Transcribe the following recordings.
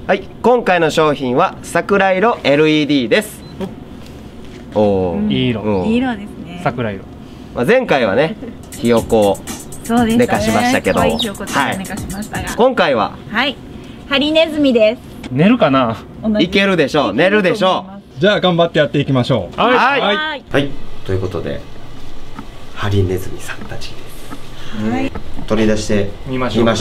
はい、今回の商品は桜色 LED です。おお、 いい色。 いい色ですね。 桜色。 まあ前回はね、ひよこを寝かしましたけど、 ひよこちゃん寝かしましたが、 今回はハリネズミです。 寝るかな。 いけるでしょう、寝るでしょう。じゃあ頑張ってやっていきましょう。 はいはい、ということでハリネズミさんたちです。取り出してみましょう。うわ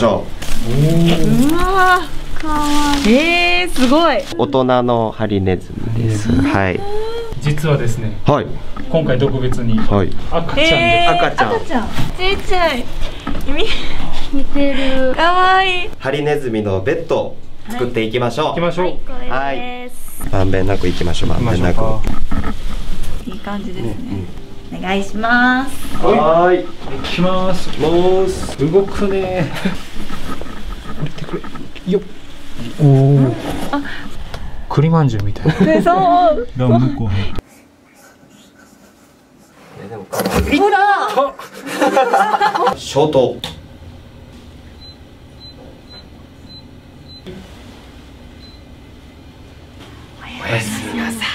ー、かわいい。すごい。 大人のハリネズミです。はい。 実はですね。 はい。 今回特別に赤ちゃんで赤ちゃん。ちっちゃい。似てる。かわいい。 ハリネズミのベッドを作っていきましょう。 行きましょう。 はい。 まんべんなくいきましょう。まんべんなく。 いい感じですね。お願いします。 はい。 行きます。動くね。降りてくれ。よっ。おお。栗まんじゅうみたいな。 そう。 ラムコ。 ほら。 消灯。おやすみなさい。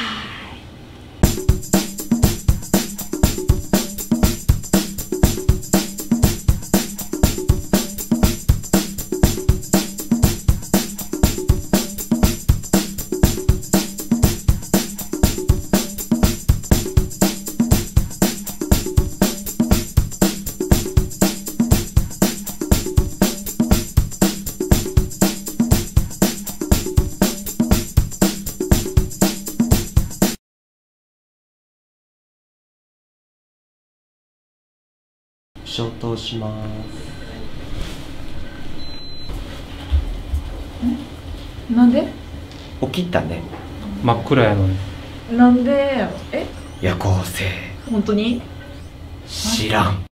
消灯します。 なんで？ 起きたね。 真っ暗やのに。 なんで？ 夜行性。 本当に？ 知らん。